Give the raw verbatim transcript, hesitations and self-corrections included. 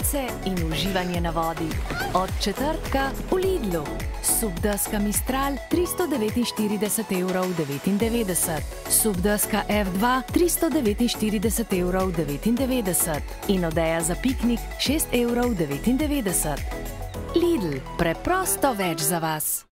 sonce in uživanje na vodi. Od četrtka v Lidlu. Subdeska Mistral tristo devetinštirideset evrov devetindevetdeset, subdeska F dva tristo devetinštirideset evrov devetindevetdeset in odeja za piknik šest evrov devetindevetdeset. Lidl, preprosto več za vas.